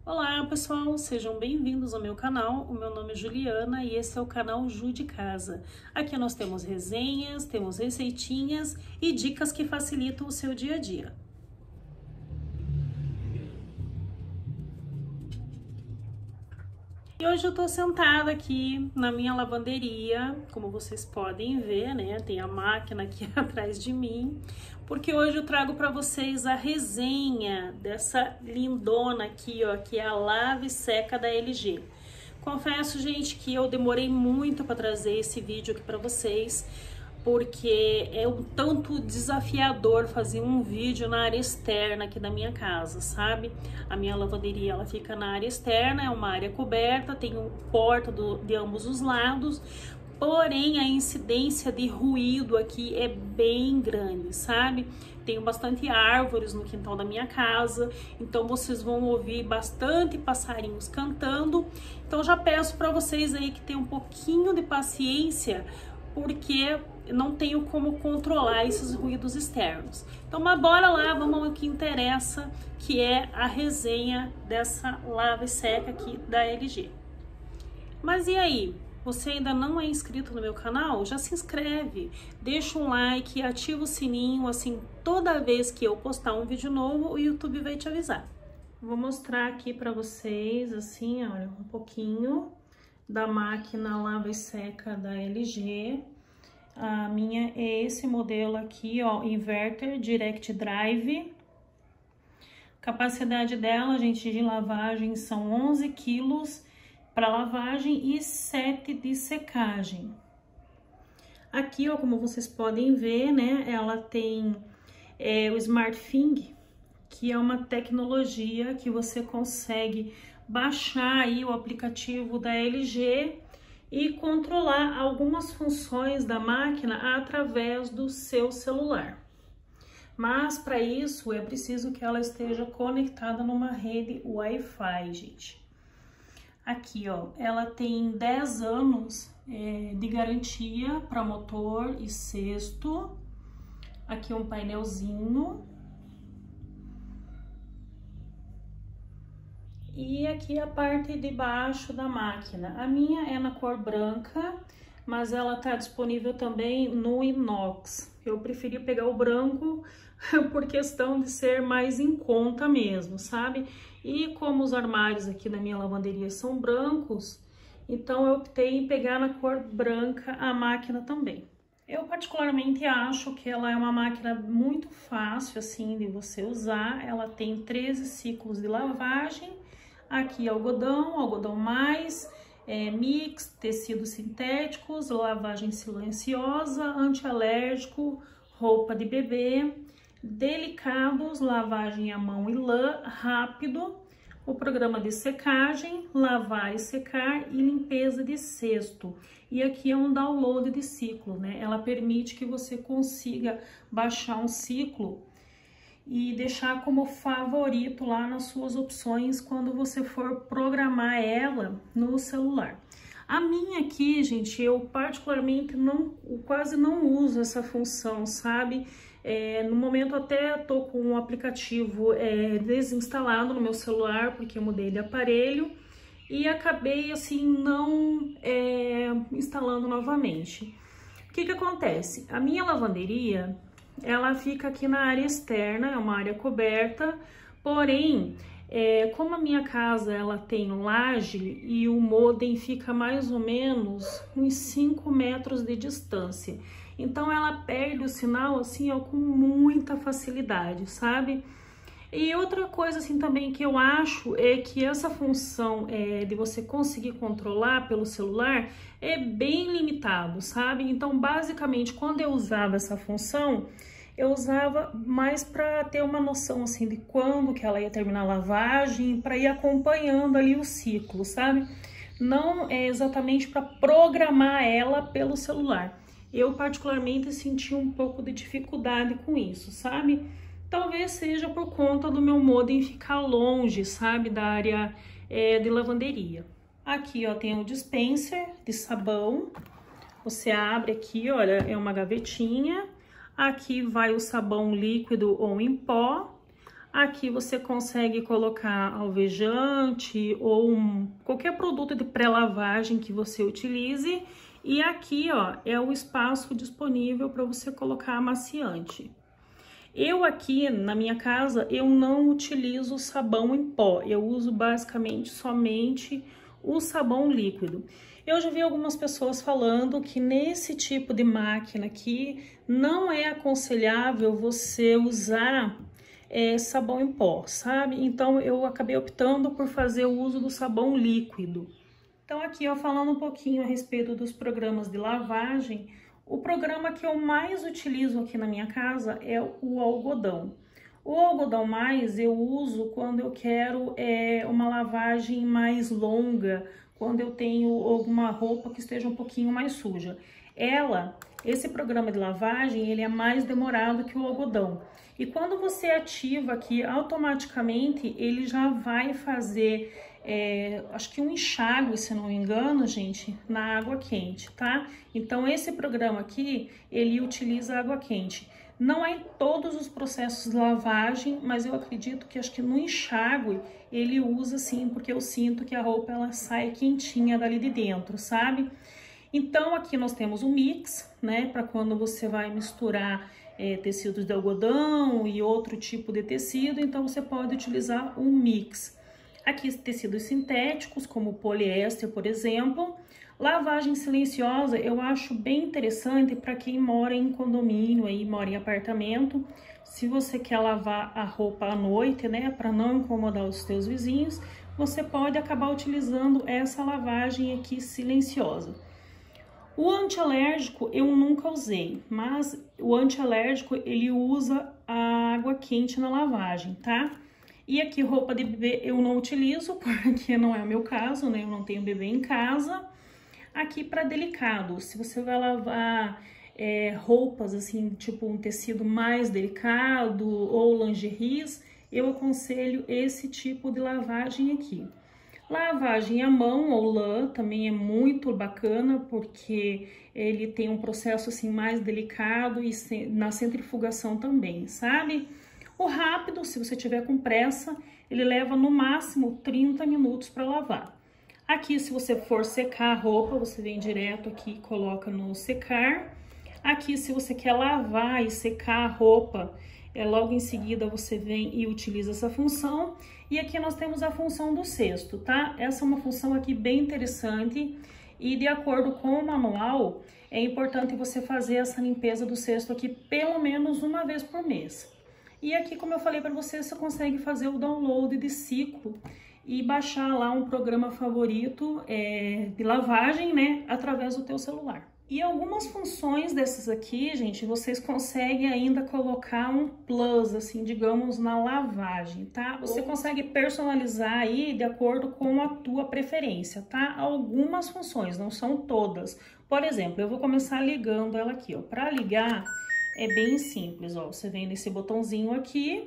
Olá pessoal, sejam bem-vindos ao meu canal. O meu nome é Juliana e esse é o canal Ju de Casa. Aqui nós temos resenhas, temos receitinhas e dicas que facilitam o seu dia a dia. E hoje eu tô sentada aqui na minha lavanderia, como vocês podem ver, né? Tem a máquina aqui atrás de mim, porque hoje eu trago para vocês a resenha dessa lindona aqui, ó, que é a Lava e Seca da LG. Confesso, gente, que eu demorei muito para trazer esse vídeo aqui para vocês, porque é um tanto desafiador fazer um vídeo na área externa aqui da minha casa, sabe? A minha lavanderia, ela fica na área externa, é uma área coberta, tem um porta de ambos os lados, porém a incidência de ruído aqui é bem grande, sabe? Tenho bastante árvores no quintal da minha casa, então vocês vão ouvir bastante passarinhos cantando. Então já peço para vocês aí que tenham um pouquinho de paciência, porque não tenho como controlar esses ruídos externos. Então, mas bora lá, vamos ao que interessa, que é a resenha dessa lava e seca aqui da LG. Mas e aí? Você ainda não é inscrito no meu canal? Já se inscreve, deixa um like, ativa o sininho, assim, toda vez que eu postar um vídeo novo, o YouTube vai te avisar. Vou mostrar aqui para vocês, assim, olha, um pouquinho da máquina lava e seca da LG. A minha é esse modelo aqui, ó, Inverter Direct Drive. Capacidade dela, gente, de lavagem são 11 quilos para lavagem e 7 de secagem. Aqui, ó, como vocês podem ver, né, ela tem o SmartThing, que é uma tecnologia que você consegue baixar aí o aplicativo da LG e controlar algumas funções da máquina através do seu celular. Mas para isso é preciso que ela esteja conectada numa rede Wi-Fi, gente. Aqui, ó, ela tem 10 anos de garantia para motor e cesto. Aqui um painelzinho. E aqui a parte de baixo da máquina. A minha é na cor branca, mas ela tá disponível também no inox. Eu preferi pegar o branco por questão de ser mais em conta mesmo, sabe? E como os armários aqui da minha lavanderia são brancos, então eu optei em pegar na cor branca a máquina também. Eu particularmente acho que ela é uma máquina muito fácil assim de você usar. Ela tem 13 ciclos de lavagem. Aqui algodão, algodão mais, mix, tecidos sintéticos, lavagem silenciosa, antialérgico, roupa de bebê, delicados, lavagem à mão e lã, rápido, o programa de secagem, lavar e secar e limpeza de cesto. E aqui é um download de ciclo, né? Ela permite que você consiga baixar um ciclo e deixar como favorito lá nas suas opções quando você for programar ela no celular. A minha aqui, gente, eu particularmente quase não uso essa função, sabe? No momento até tô com um aplicativo desinstalado no meu celular, porque eu mudei de aparelho e acabei assim não instalando novamente. O que que acontece? A minha lavanderia, ela fica aqui na área externa, é uma área coberta, porém, como a minha casa ela tem laje e o modem fica mais ou menos uns 5 metros de distância, então ela perde o sinal assim, ó, com muita facilidade, sabe? E outra coisa assim também que eu acho é que essa função de você conseguir controlar pelo celular é bem limitado, sabe? Então, basicamente, quando eu usava essa função, eu usava mais para ter uma noção assim de quando que ela ia terminar a lavagem, para ir acompanhando ali o ciclo, sabe? Não é exatamente para programar ela pelo celular. Eu particularmente senti um pouco de dificuldade com isso, sabe? Talvez seja por conta do meu modem ficar longe, sabe, da área de lavanderia. Aqui, ó, tem o dispenser de sabão. Você abre aqui, olha, é uma gavetinha. Aqui vai o sabão líquido ou em pó. Aqui você consegue colocar alvejante ou qualquer produto de pré-lavagem que você utilize. E aqui, ó, é o espaço disponível para você colocar amaciante. Eu aqui, na minha casa, eu não utilizo sabão em pó. Eu uso basicamente somente o sabão líquido. Eu já vi algumas pessoas falando que nesse tipo de máquina aqui não é aconselhável você usar sabão em pó, sabe? Então eu acabei optando por fazer o uso do sabão líquido. Então aqui, ó, falando um pouquinho a respeito dos programas de lavagem, o programa que eu mais utilizo aqui na minha casa é o algodão. O algodão mais eu uso quando eu quero uma lavagem mais longa, quando eu tenho alguma roupa que esteja um pouquinho mais suja. Esse programa de lavagem, ele é mais demorado que o algodão. E quando você ativa aqui, automaticamente ele já vai fazer, acho que um enxágue, se não me engano, gente, na água quente, tá? Então esse programa aqui, ele utiliza água quente. Não é em todos os processos de lavagem, mas eu acredito que acho que no enxágue ele usa sim, porque eu sinto que a roupa ela sai quentinha dali de dentro, sabe? Então aqui nós temos o mix, né, para quando você vai misturar tecidos de algodão e outro tipo de tecido, então você pode utilizar um mix. Aqui tecidos sintéticos, como poliéster, por exemplo. Lavagem silenciosa eu acho bem interessante para quem mora em condomínio, aí mora em apartamento. Se você quer lavar a roupa à noite, né, para não incomodar os seus vizinhos, você pode acabar utilizando essa lavagem aqui silenciosa. O antialérgico eu nunca usei, mas o antialérgico ele usa a água quente na lavagem, tá? E aqui roupa de bebê eu não utilizo, porque não é o meu caso, né? Eu não tenho bebê em casa. Aqui para delicado, se você vai lavar roupas assim, tipo um tecido mais delicado ou lingeries, eu aconselho esse tipo de lavagem aqui. Lavagem à mão ou lã também é muito bacana, porque ele tem um processo assim mais delicado e na centrifugação também, sabe? O rápido, se você tiver com pressa, ele leva no máximo 30 minutos para lavar. Aqui, se você for secar a roupa, você vem direto aqui e coloca no secar. Aqui, se você quer lavar e secar a roupa, logo em seguida você vem e utiliza essa função. E aqui nós temos a função do cesto, tá? Essa é uma função aqui bem interessante e de acordo com o manual, é importante você fazer essa limpeza do cesto aqui pelo menos uma vez por mês. E aqui, como eu falei para você, você consegue fazer o download de ciclo e baixar lá um programa favorito de lavagem, né, através do teu celular. E algumas funções dessas aqui, gente, vocês conseguem ainda colocar um plus, assim, digamos, na lavagem, tá? Você consegue personalizar aí de acordo com a tua preferência, tá? Algumas funções, não são todas. Por exemplo, eu vou começar ligando ela aqui, ó. Para ligar é bem simples, ó. Você vem nesse botãozinho aqui,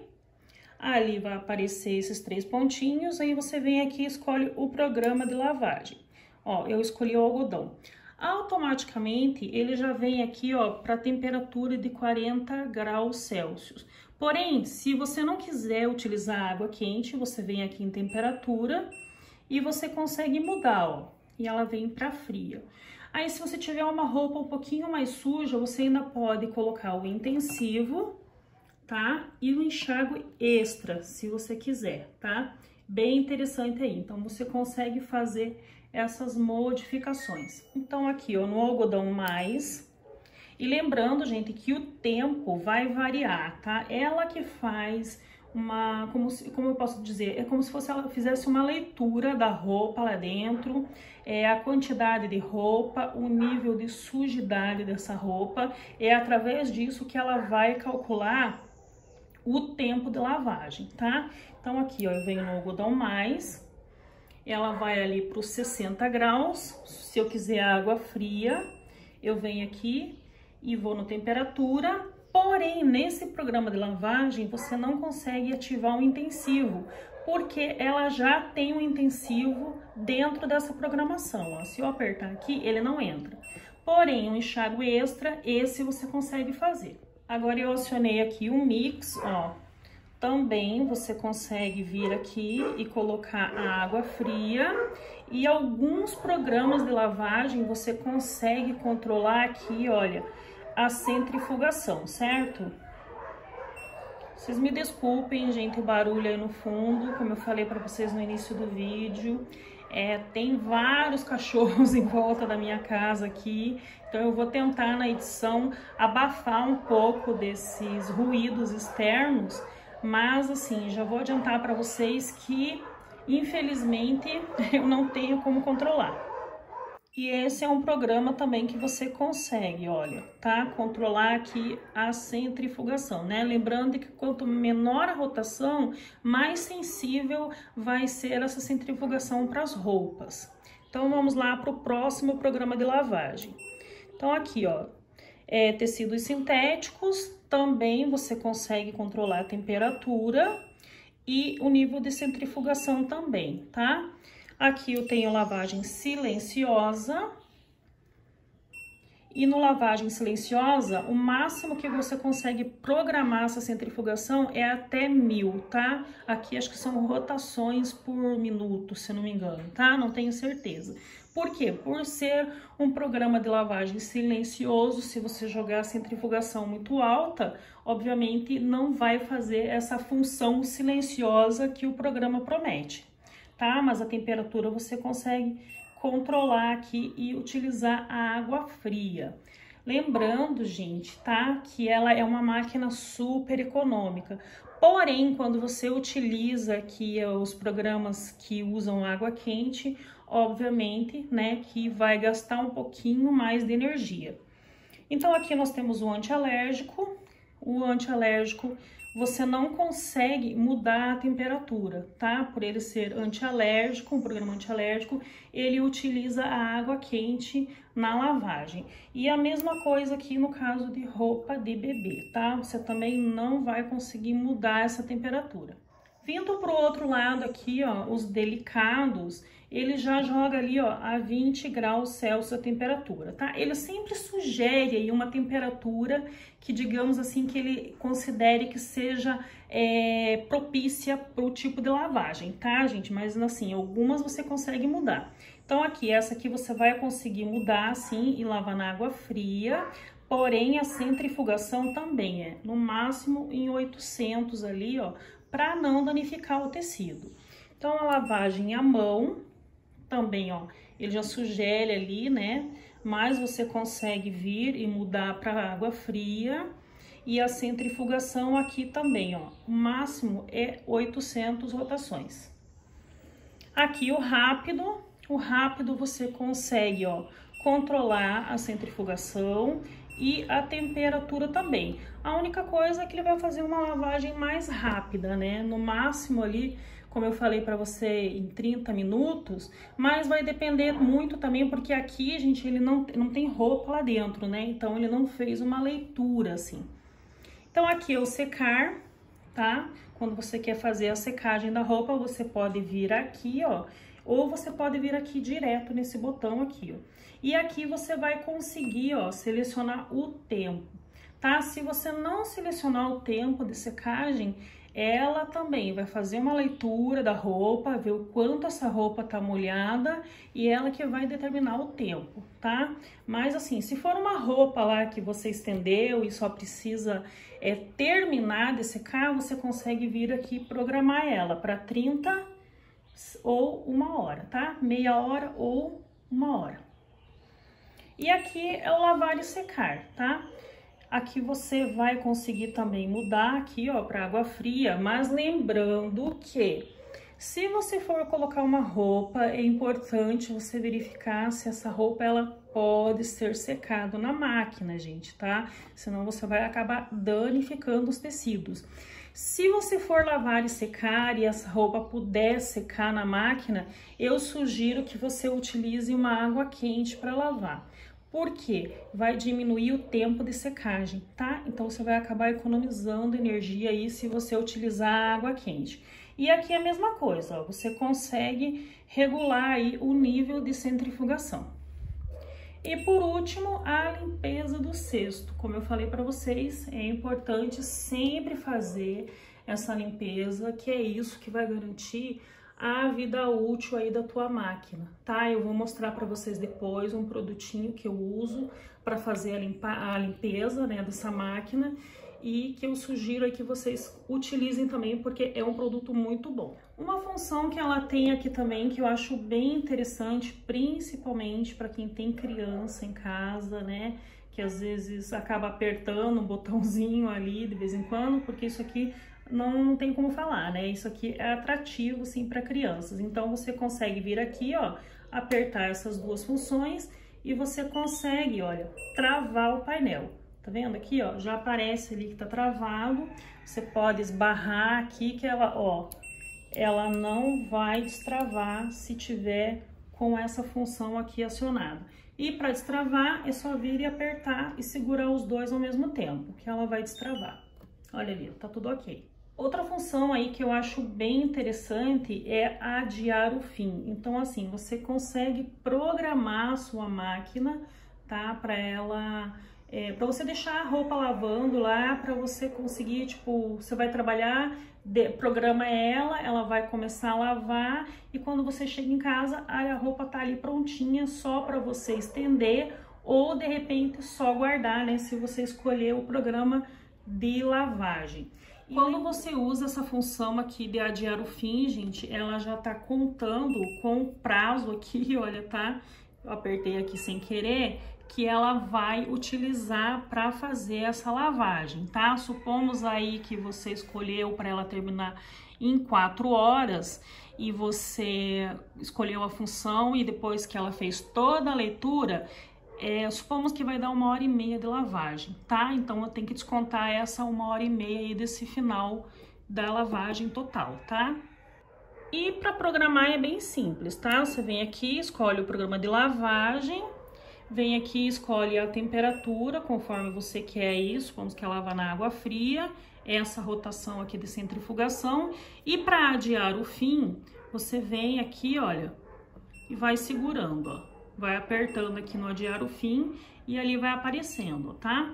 ali vai aparecer esses 3 pontinhos, aí você vem aqui e escolhe o programa de lavagem. Ó, eu escolhi o algodão. Automaticamente ele já vem aqui, ó, para temperatura de 40 graus Celsius. Porém, se você não quiser utilizar água quente, você vem aqui em temperatura e você consegue mudar, ó, e ela vem para fria. Aí, se você tiver uma roupa um pouquinho mais suja, você ainda pode colocar o intensivo, tá? E o enxágue extra, se você quiser, tá? Bem interessante aí. Então, você consegue fazer essas modificações. Então, aqui, ó, no algodão mais. E lembrando, gente, que o tempo vai variar, tá? Ela que faz uma, como eu posso dizer, é como se fosse ela fizesse uma leitura da roupa lá dentro, a quantidade de roupa, o nível de sujidade dessa roupa, é através disso que ela vai calcular o tempo de lavagem, tá? Então aqui, ó, eu venho no algodão mais, ela vai ali para os 60 graus, se eu quiser água fria, eu venho aqui e vou no temperatura. Porém, nesse programa de lavagem, você não consegue ativar o intensivo, porque ela já tem um intensivo dentro dessa programação, ó. Se eu apertar aqui, ele não entra. Porém, um enxágue extra, esse você consegue fazer. Agora eu acionei aqui um mix, ó, Também você consegue vir aqui e colocar a água fria, e alguns programas de lavagem você consegue controlar aqui, olha, a centrifugação, certo? Vocês me desculpem, gente, o barulho aí no fundo, como eu falei para vocês no início do vídeo. Tem vários cachorros em volta da minha casa aqui, então eu vou tentar na edição abafar um pouco desses ruídos externos, mas assim, já vou adiantar para vocês que infelizmente eu não tenho como controlar. E esse é um programa também que você consegue, olha, tá? Controlar aqui a centrifugação, né? Lembrando que quanto menor a rotação, mais sensível vai ser essa centrifugação para as roupas. Então, vamos lá para o próximo programa de lavagem. Então, aqui, ó, tecidos sintéticos, também você consegue controlar a temperatura e o nível de centrifugação também, tá? Aqui eu tenho lavagem silenciosa, e no lavagem silenciosa, o máximo que você consegue programar essa centrifugação é até 1000, tá? Aqui acho que são rotações por minuto, se não me engano, tá? Não tenho certeza. Por quê? Por ser um programa de lavagem silencioso, se você jogar a centrifugação muito alta, obviamente não vai fazer essa função silenciosa que o programa promete. Tá? Mas a temperatura você consegue controlar aqui e utilizar a água fria. Lembrando, gente, tá? Que ela é uma máquina super econômica. Porém, quando você utiliza aqui os programas que usam água quente, obviamente, né, que vai gastar um pouquinho mais de energia. Então, aqui nós temos o antialérgico. O antialérgico, você não consegue mudar a temperatura, tá? Por ele ser antialérgico, um programa antialérgico, ele utiliza a água quente na lavagem. E a mesma coisa aqui no caso de roupa de bebê, tá? Você também não vai conseguir mudar essa temperatura. Vindo pro outro lado aqui, ó, os delicados, ele já joga ali, ó, a 20 graus Celsius a temperatura, tá? Ele sempre sugere aí uma temperatura que, digamos assim, que ele considere que seja propícia pro tipo de lavagem, tá, gente? Mas, assim, algumas você consegue mudar. Então, aqui, essa aqui você vai conseguir mudar, assim, e lavar na água fria, porém, a centrifugação também é, no máximo, em 800 ali, ó, para não danificar o tecido. Então, a lavagem à mão, também, ó, ele já sugere ali, né? Mas você consegue vir e mudar para água fria. E a centrifugação aqui também, ó, o máximo é 800 rotações. Aqui o rápido você consegue, ó, controlar a centrifugação e a temperatura também. A única coisa é que ele vai fazer uma lavagem mais rápida, né? No máximo ali, como eu falei para você, em 30 minutos, mas vai depender muito também, porque aqui, gente, ele não tem roupa lá dentro, né? Então, ele não fez uma leitura, assim. Então, aqui é o secar, tá? Quando você quer fazer a secagem da roupa, você pode vir aqui, ó, ou você pode vir aqui direto nesse botão aqui, ó. E aqui você vai conseguir, ó, selecionar o tempo, tá? Se você não selecionar o tempo de secagem, ela também vai fazer uma leitura da roupa, ver o quanto essa roupa tá molhada e ela que vai determinar o tempo, tá? Mas assim, se for uma roupa lá que você estendeu e só precisa terminar de secar, você consegue vir aqui programar ela para 30 ou 1 hora, tá? Meia hora ou 1 hora. E aqui é o lavar e secar, tá? Aqui você vai conseguir também mudar aqui, ó, para água fria, mas lembrando que se você for colocar uma roupa, é importante você verificar se essa roupa ela pode ser secada na máquina, gente, tá? Senão você vai acabar danificando os tecidos. Se você for lavar e secar e essa roupa puder secar na máquina, eu sugiro que você utilize uma água quente para lavar. Por quê? Vai diminuir o tempo de secagem, tá? Então, você vai acabar economizando energia aí se você utilizar a água quente. E aqui é a mesma coisa, ó, você consegue regular aí o nível de centrifugação. E por último, a limpeza do cesto. Como eu falei para vocês, é importante sempre fazer essa limpeza, que é isso que vai garantir a vida útil aí da tua máquina, tá? Eu vou mostrar para vocês depois um produtinho que eu uso para fazer a limpeza, né, dessa máquina, e que eu sugiro aí que vocês utilizem também, porque é um produto muito bom. Uma função que ela tem aqui também, que eu acho bem interessante, principalmente para quem tem criança em casa, né, que às vezes acaba apertando um botãozinho ali de vez em quando, porque isso aqui não tem como falar, né? Isso aqui é atrativo, sim, para crianças. Então, você consegue vir aqui, ó, apertar essas duas funções e você consegue, olha, travar o painel. Tá vendo aqui, ó? Já aparece ali que tá travado. Você pode esbarrar aqui que ela, ó, ela não vai destravar se tiver com essa função aqui acionada. E para destravar, é só vir e apertar e segurar os dois ao mesmo tempo, que ela vai destravar. Olha ali, tá tudo ok. Outra função aí que eu acho bem interessante é adiar o fim. Então, assim, você consegue programar a sua máquina, tá? Para ela, para você deixar a roupa lavando lá, para você conseguir, tipo, você vai trabalhar, programa ela vai começar a lavar e quando você chega em casa, a roupa tá ali prontinha só para você estender ou de repente só guardar, né? Se você escolher o programa de lavagem. Quando você usa essa função aqui de adiar o fim, gente, ela já tá contando com o prazo aqui, olha, tá? Eu apertei aqui sem querer, que ela vai utilizar para fazer essa lavagem, tá? Supomos aí que você escolheu para ela terminar em 4 horas e você escolheu a função e depois que ela fez toda a leitura, supomos que vai dar 1h30 de lavagem, tá? Então eu tenho que descontar essa 1h30 aí desse final da lavagem total, tá? E para programar é bem simples, tá? Você vem aqui, escolhe o programa de lavagem, vem aqui, escolhe a temperatura conforme você quer isso, vamos que ela lava na água fria, essa rotação aqui de centrifugação. E para adiar o fim, você vem aqui, olha, e vai segurando, ó. Vai apertando aqui no adiar o fim e ali vai aparecendo, tá?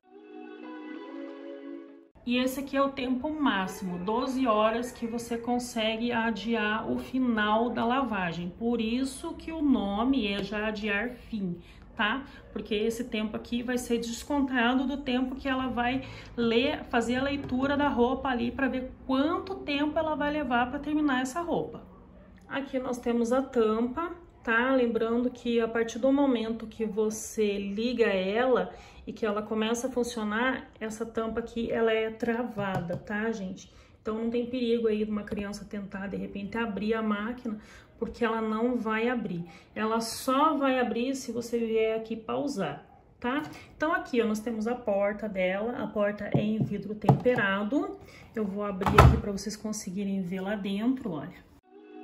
E esse aqui é o tempo máximo, 12 horas que você consegue adiar o final da lavagem. Por isso que o nome é já adiar fim, tá? Porque esse tempo aqui vai ser descontado do tempo que ela vai fazer a leitura da roupa ali para ver quanto tempo ela vai levar para terminar essa roupa. Aqui nós temos a tampa. Tá? Lembrando que a partir do momento que você liga ela e que ela começa a funcionar, essa tampa aqui, ela é travada, tá, gente? Então não tem perigo aí de uma criança tentar, de repente, abrir a máquina, porque ela não vai abrir. Ela só vai abrir se você vier aqui pausar, tá? Então aqui, ó, nós temos a porta dela, a porta é em vidro temperado. Eu vou abrir aqui para vocês conseguirem ver lá dentro, olha.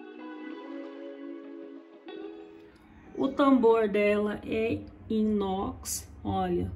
O tambor dela é inox, olha.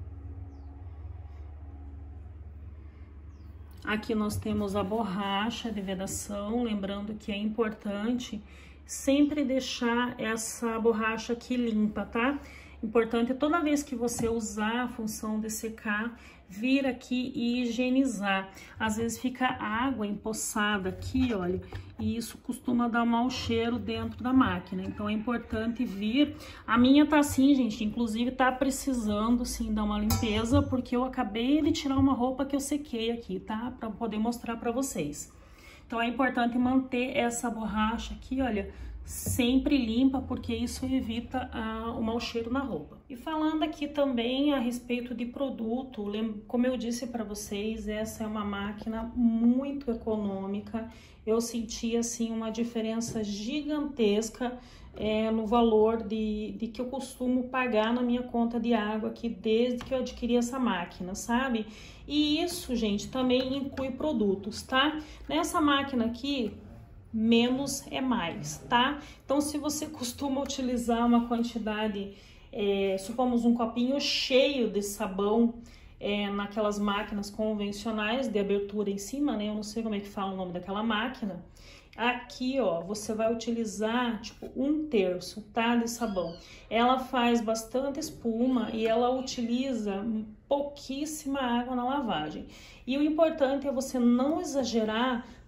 Aqui nós temos a borracha de vedação, lembrando que é importante sempre deixar essa borracha aqui limpa, tá? Importante toda vez que você usar a função de secar, vir aqui e higienizar. Às vezes fica água empoçada aqui, olha, e isso costuma dar mau cheiro dentro da máquina. Então é importante vir. A minha tá assim, gente, inclusive tá precisando sim dar uma limpeza, porque eu acabei de tirar uma roupa que eu sequei aqui, tá? Pra poder mostrar pra vocês. Então é importante manter essa borracha aqui, olha, sempre limpa, porque isso evita o mau cheiro na roupa. E falando aqui também a respeito de produto, como eu disse para vocês, essa é uma máquina muito econômica. Eu senti assim uma diferença gigantesca no valor de que eu costumo pagar na minha conta de água aqui desde que eu adquiri essa máquina, sabe? E isso, gente, também inclui produtos, tá? Nessa máquina aqui, menos é mais, tá? Então, se você costuma utilizar uma quantidade, supomos um copinho cheio de sabão, naquelas máquinas convencionais de abertura em cima, né? Eu não sei como é que fala o nome daquela máquina. Aqui, ó, você vai utilizar, tipo, 1/3, tá? De sabão. Ela faz bastante espuma e ela utiliza pouquíssima água na lavagem. E o importante é você não exagerar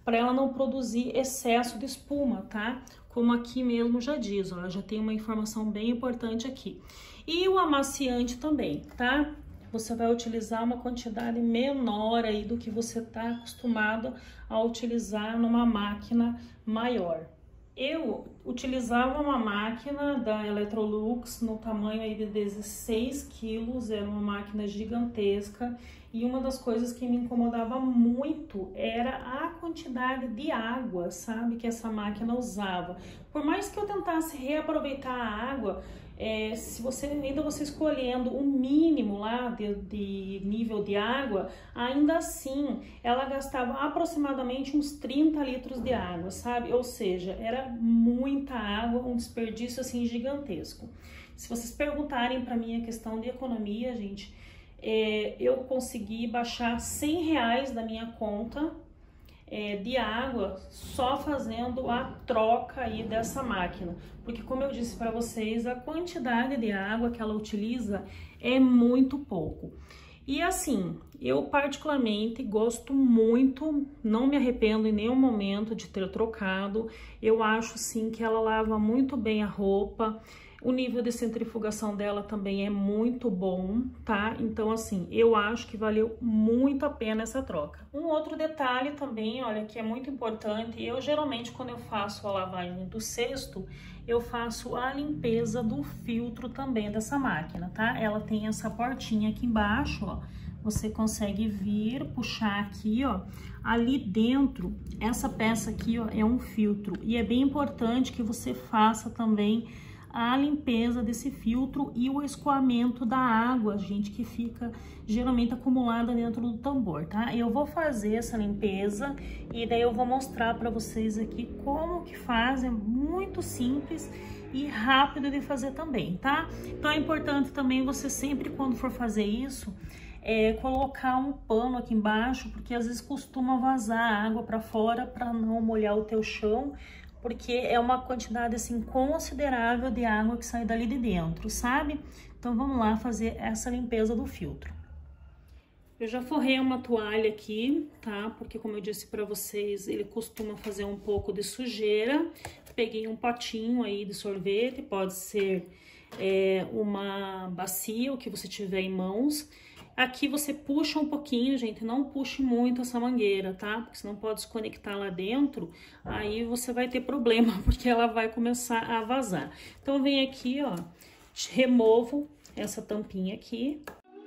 para ela não produzir excesso de espuma, tá? Como aqui mesmo já diz, ó, já tem uma informação bem importante aqui. E o amaciante também, tá? Você vai utilizar uma quantidade menor aí do que você tá acostumado a utilizar numa máquina maior. Eu utilizava uma máquina da Electrolux no tamanho aí de 16 quilos, era uma máquina gigantesca, e uma das coisas que me incomodava muito era a quantidade de água, sabe, que essa máquina usava. Por mais que eu tentasse reaproveitar a água, se você escolhendo o mínimo lá de nível de água, ainda assim ela gastava aproximadamente uns 30 litros de água, sabe? Ou seja, era muita água, um desperdício assim gigantesco. Se vocês perguntarem para mim a questão de economia, gente, eu consegui baixar R$100 da minha conta de água só fazendo a troca aí dessa máquina, porque como eu disse para vocês, a quantidade de água que ela utiliza é muito pouco. E assim, eu particularmente gosto muito, não me arrependo em nenhum momento de ter trocado. Eu acho sim que ela lava muito bem a roupa. O nível de centrifugação dela também é muito bom, tá? Então, assim, eu acho que valeu muito a pena essa troca. Um outro detalhe também, olha, que é muito importante, eu geralmente quando eu faço a lavagem do cesto, eu faço a limpeza do filtro também dessa máquina, tá? Ela tem essa portinha aqui embaixo, ó. Você consegue vir, puxar aqui, ó. Ali dentro, essa peça aqui, ó, é um filtro. E é bem importante que você faça também a limpeza desse filtro e o escoamento da água, gente, que fica geralmente acumulada dentro do tambor, tá? Eu vou fazer essa limpeza e daí eu vou mostrar para vocês aqui como que faz, é muito simples e rápido de fazer também, tá? Então é importante também você sempre, quando for fazer isso, colocar um pano aqui embaixo, porque às vezes costuma vazar água para fora para não molhar o teu chão, porque é uma quantidade assim considerável de água que sai dali de dentro, sabe? Então vamos lá fazer essa limpeza do filtro. Eu já forrei uma toalha aqui, tá? Porque como eu disse para vocês, ele costuma fazer um pouco de sujeira. Peguei um potinho aí de sorvete, pode ser uma bacia, o que você tiver em mãos. Aqui você puxa um pouquinho, gente, não puxe muito essa mangueira, tá? Porque senão pode desconectar lá dentro, aí você vai ter problema, porque ela vai começar a vazar. Então, vem aqui, ó, removo essa tampinha aqui.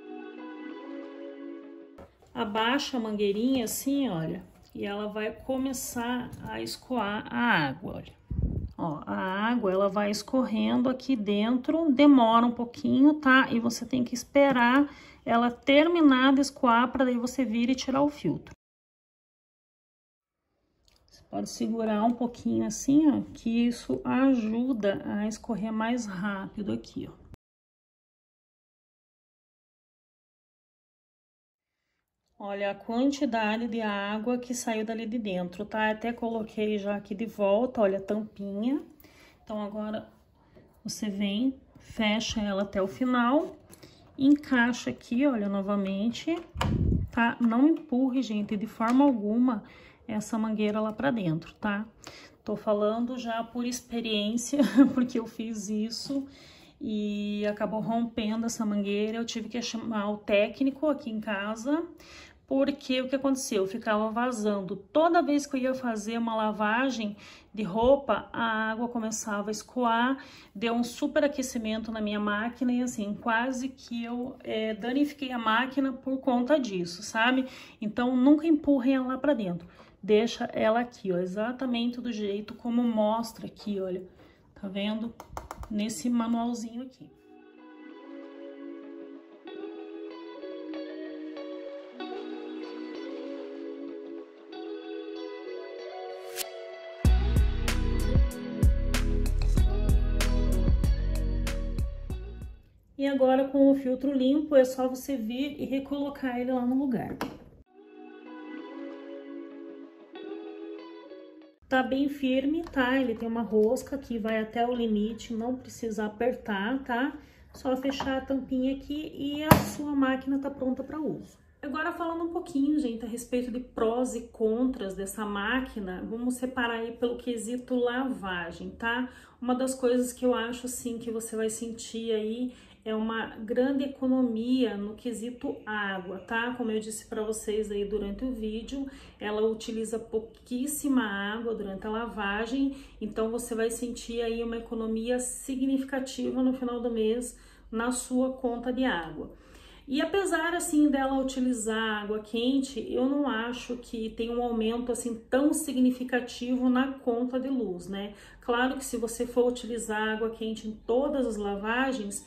Abaixa a mangueirinha assim, olha, e ela vai começar a escoar a água, olha. Ó, a água, ela vai escorrendo aqui dentro, demora um pouquinho, tá? E você tem que esperar ela terminar de escoar para daí você vir e tirar o filtro. Você pode segurar um pouquinho assim, ó, que isso ajuda a escorrer mais rápido aqui, ó. Olha a quantidade de água que saiu dali de dentro, tá? Até coloquei já aqui de volta, olha a tampinha. Então, agora você vem, fecha ela até o final, encaixa aqui, olha, novamente, tá? Não empurre, gente, de forma alguma essa mangueira lá pra dentro, tá? Tô falando já por experiência, porque eu fiz isso e acabou rompendo essa mangueira. Eu tive que chamar o técnico aqui em casa, porque o que aconteceu? Ficava vazando. Toda vez que eu ia fazer uma lavagem de roupa, a água começava a escoar, deu um superaquecimento na minha máquina e assim, quase que eu danifiquei a máquina por conta disso, sabe? Então, nunca empurrem ela lá pra dentro. Deixa ela aqui, ó, exatamente do jeito como mostra aqui, olha. Tá vendo? Nesse manualzinho aqui. E agora, com o filtro limpo, é só você vir e recolocar ele lá no lugar. Tá bem firme, tá? Ele tem uma rosca que vai até o limite, não precisa apertar, tá? Só fechar a tampinha aqui e a sua máquina tá pronta para uso. Agora falando um pouquinho, gente, a respeito de prós e contras dessa máquina, vamos separar aí pelo quesito lavagem, tá? Uma das coisas que eu acho, assim, que você vai sentir aí é uma grande economia no quesito água, tá? Como eu disse para vocês aí durante o vídeo, ela utiliza pouquíssima água durante a lavagem, então você vai sentir aí uma economia significativa no final do mês na sua conta de água. E apesar assim dela utilizar água quente, eu não acho que tem um aumento assim tão significativo na conta de luz, né? Claro que se você for utilizar água quente em todas as lavagens,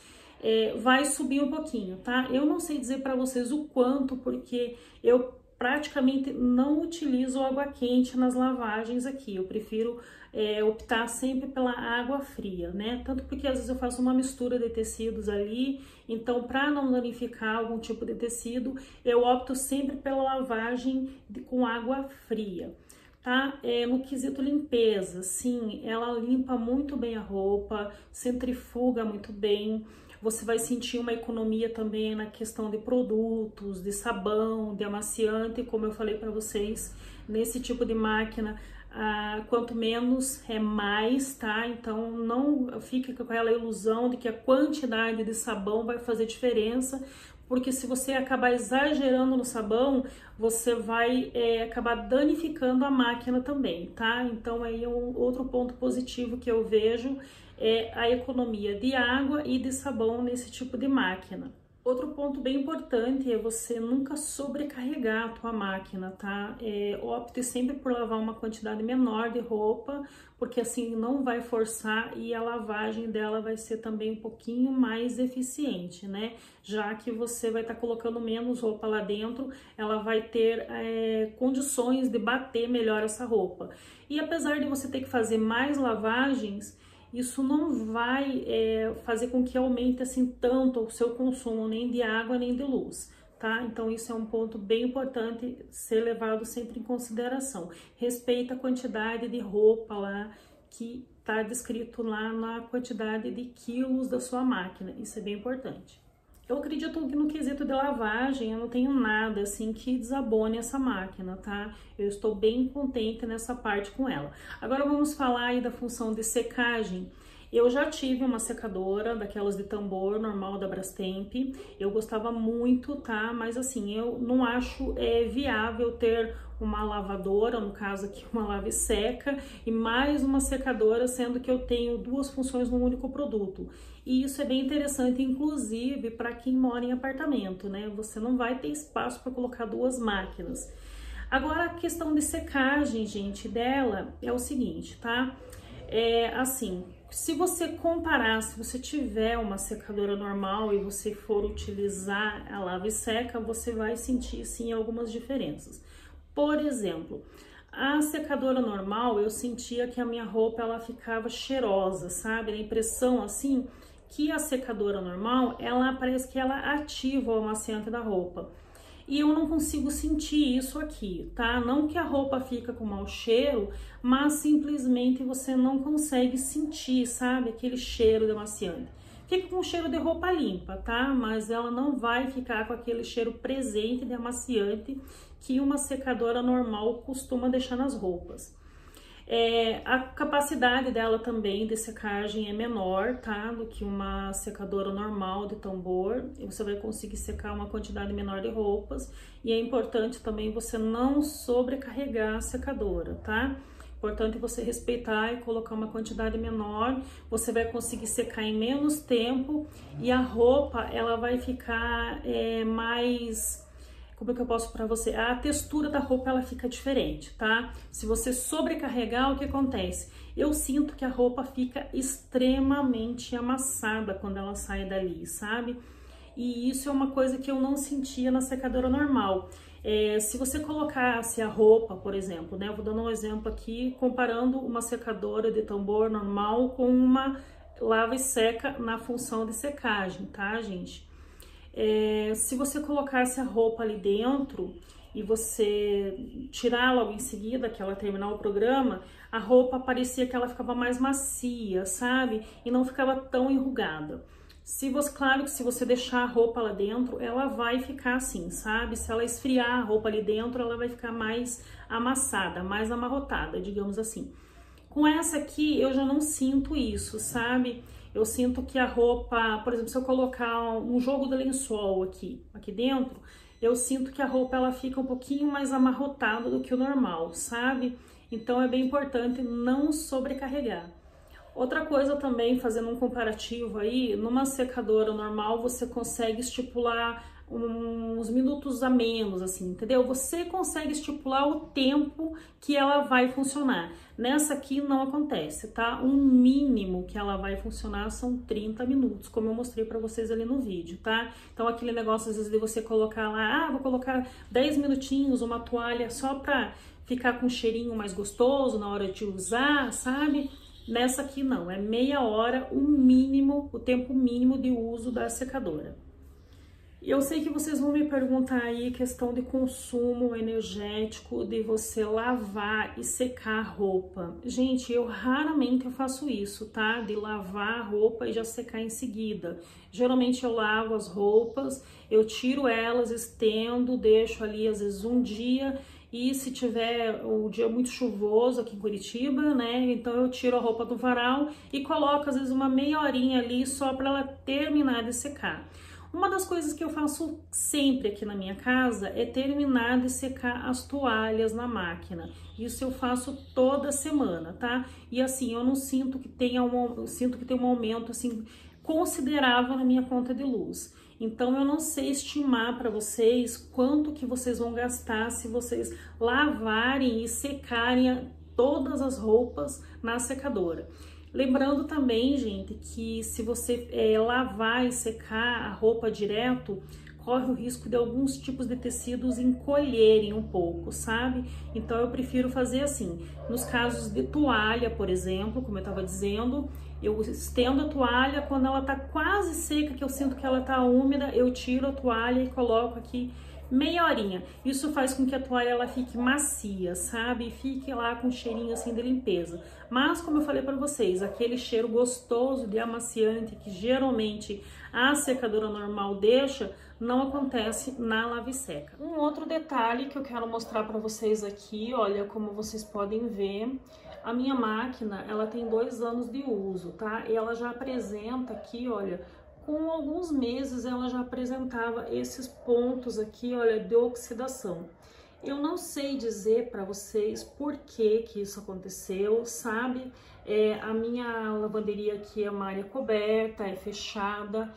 vai subir um pouquinho, tá? Eu não sei dizer para vocês o quanto, porque eu praticamente não utilizo água quente nas lavagens aqui. Eu prefiro optar sempre pela água fria, né? Tanto porque às vezes eu faço uma mistura de tecidos ali, então para não danificar algum tipo de tecido, eu opto sempre pela lavagem com água fria. Tá? No quesito limpeza, sim, ela limpa muito bem a roupa, centrifuga muito bem. Você vai sentir uma economia também na questão de produtos, de sabão, de amaciante, como eu falei para vocês, nesse tipo de máquina, quanto menos é mais, tá? Então não fique com aquela ilusão de que a quantidade de sabão vai fazer diferença, porque se você acabar exagerando no sabão, você vai acabar danificando a máquina também, tá? Então aí é um outro ponto positivo que eu vejo é a economia de água e de sabão nesse tipo de máquina. Outro ponto bem importante é você nunca sobrecarregar a tua máquina, tá? Opte sempre por lavar uma quantidade menor de roupa, porque assim não vai forçar e a lavagem dela vai ser também um pouquinho mais eficiente, né? Já que você vai estar colocando menos roupa lá dentro, ela vai ter condições de bater melhor essa roupa. E apesar de você ter que fazer mais lavagens, isso não vai fazer com que aumente assim tanto o seu consumo, nem de água, nem de luz, tá? Então isso é um ponto bem importante ser levado sempre em consideração. Respeita a quantidade de roupa lá que tá descrito lá na quantidade de quilos da sua máquina, isso é bem importante. Eu acredito que no quesito de lavagem eu não tenho nada assim que desabone essa máquina, tá? Eu estou bem contente nessa parte com ela. Agora vamos falar aí da função de secagem. Eu já tive uma secadora daquelas de tambor normal da Brastemp, eu gostava muito, tá? Mas assim, eu não acho viável ter uma lavadora, no caso aqui uma lava e seca, e mais uma secadora, sendo que eu tenho duas funções num único produto. E isso é bem interessante, inclusive para quem mora em apartamento, né? Você não vai ter espaço para colocar duas máquinas. Agora, a questão de secagem, gente, dela é o seguinte, tá? Assim, se você comparar, se você tiver uma secadora normal e você for utilizar a lava e seca, você vai sentir, sim, algumas diferenças. Por exemplo, a secadora normal, eu sentia que a minha roupa, ela ficava cheirosa, sabe? A impressão, assim, que a secadora normal, ela parece que ela ativa o amaciante da roupa. E eu não consigo sentir isso aqui, tá? Não que a roupa fica com mau cheiro, mas simplesmente você não consegue sentir, sabe? Aquele cheiro de amaciante. Fica com cheiro de roupa limpa, tá? Mas ela não vai ficar com aquele cheiro presente de amaciante que uma secadora normal costuma deixar nas roupas. A capacidade dela também de secagem é menor, tá? Do que uma secadora normal de tambor. Você vai conseguir secar uma quantidade menor de roupas. E é importante também você não sobrecarregar a secadora, tá? Importante você respeitar e colocar uma quantidade menor. Você vai conseguir secar em menos tempo e a roupa, ela vai ficar mais... Como é que eu posso para você? A textura da roupa, ela fica diferente, tá? Se você sobrecarregar, o que acontece? Eu sinto que a roupa fica extremamente amassada quando ela sai dali, sabe? E isso é uma coisa que eu não sentia na secadora normal. Se você colocasse a roupa, por exemplo, né? Eu vou dando um exemplo aqui, comparando uma secadora de tambor normal com uma lava e seca na função de secagem, tá, gente? Se você colocasse a roupa ali dentro e você tirar logo em seguida, que ela terminar o programa, a roupa parecia que ela ficava mais macia, sabe? E não ficava tão enrugada. Claro que se você deixar a roupa lá dentro, ela vai ficar assim, sabe? Se ela esfriar a roupa ali dentro, ela vai ficar mais amassada, mais amarrotada, digamos assim. Com essa aqui, eu já não sinto isso, sabe? Eu sinto que a roupa, por exemplo, se eu colocar um jogo de lençol aqui dentro, eu sinto que a roupa ela fica um pouquinho mais amarrotada do que o normal, sabe? Então é bem importante não sobrecarregar. Outra coisa também, fazendo um comparativo aí, numa secadora normal você consegue estipular uns minutos a menos, assim, entendeu? Você consegue estipular o tempo que ela vai funcionar. Nessa aqui não acontece, tá? O mínimo que ela vai funcionar são 30 minutos, como eu mostrei pra vocês ali no vídeo, tá? Então aquele negócio às vezes de você colocar lá, vou colocar 10 minutinhos, uma toalha só pra ficar com um cheirinho mais gostoso na hora de usar, sabe? Nessa aqui não, é meia hora o mínimo, o tempo mínimo de uso da secadora. E eu sei que vocês vão me perguntar aí questão de consumo energético, de você lavar e secar a roupa. Gente, eu raramente faço isso, tá? De lavar a roupa e já secar em seguida. Geralmente eu lavo as roupas, eu tiro elas, estendo, deixo ali às vezes um dia. E se tiver o dia muito chuvoso aqui em Curitiba, né, então eu tiro a roupa do varal e coloco às vezes uma meia horinha ali só para ela terminar de secar. Uma das coisas que eu faço sempre aqui na minha casa é terminar de secar as toalhas na máquina. Isso eu faço toda semana, tá? E assim, eu não sinto que tenha um aumento assim considerável na minha conta de luz. Então eu não sei estimar para vocês quanto que vocês vão gastar se vocês lavarem e secarem todas as roupas na secadora. Lembrando também, gente, que se você lavar e secar a roupa direto, corre o risco de alguns tipos de tecidos encolherem um pouco, sabe? Então eu prefiro fazer assim, nos casos de toalha, por exemplo, como eu estava dizendo, eu estendo a toalha, quando ela tá quase seca, que eu sinto que ela tá úmida, eu tiro a toalha e coloco aqui meia horinha. Isso faz com que a toalha ela fique macia, sabe? E fique lá com um cheirinho assim de limpeza. Mas, como eu falei para vocês, aquele cheiro gostoso de amaciante que geralmente a secadora normal deixa, não acontece na lava e seca. Um outro detalhe que eu quero mostrar para vocês aqui, olha, como vocês podem ver, a minha máquina, ela tem 2 anos de uso, tá? E ela já apresenta aqui, olha, com alguns meses ela já apresentava esses pontos aqui, olha, de oxidação. Eu não sei dizer para vocês por que isso aconteceu, sabe? A minha lavanderia aqui é uma área coberta, é fechada.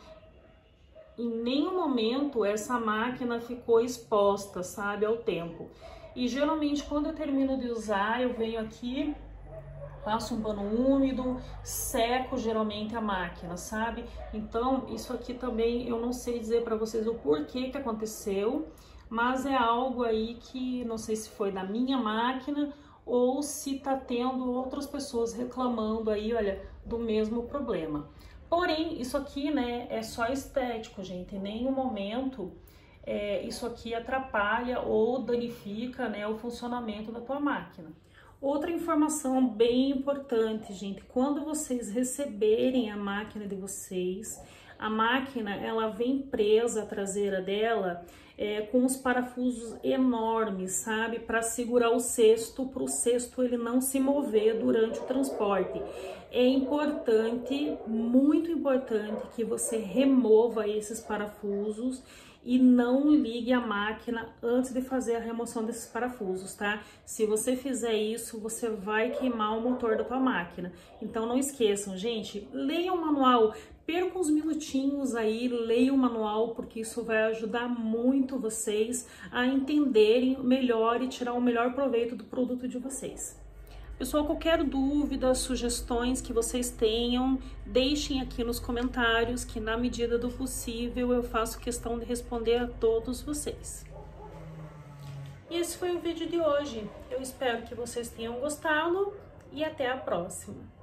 Em nenhum momento essa máquina ficou exposta, sabe, ao tempo. E geralmente quando eu termino de usar, eu venho aqui, passo um pano úmido, seco geralmente a máquina, sabe? Então, isso aqui também eu não sei dizer para vocês o porquê que aconteceu, mas é algo aí que não sei se foi da minha máquina ou se tá tendo outras pessoas reclamando aí, olha, do mesmo problema. Porém, isso aqui, né, é só estético, gente. Em nenhum momento isso aqui atrapalha ou danifica, né, o funcionamento da tua máquina. Outra informação bem importante, gente, quando vocês receberem a máquina de vocês, a máquina ela vem presa, a traseira dela, com os parafusos enormes, sabe? Para segurar o cesto, para o cesto ele não se mover durante o transporte. É importante, muito importante, que você remova esses parafusos e não ligue a máquina antes de fazer a remoção desses parafusos, tá? Se você fizer isso, você vai queimar o motor da tua máquina. Então não esqueçam, gente, leiam o manual, percam uns minutinhos aí, leiam o manual, porque isso vai ajudar muito vocês a entenderem melhor e tirar o melhor proveito do produto de vocês. Pessoal, qualquer dúvida, sugestões que vocês tenham, deixem aqui nos comentários, que na medida do possível eu faço questão de responder a todos vocês. E esse foi o vídeo de hoje. Eu espero que vocês tenham gostado e até a próxima.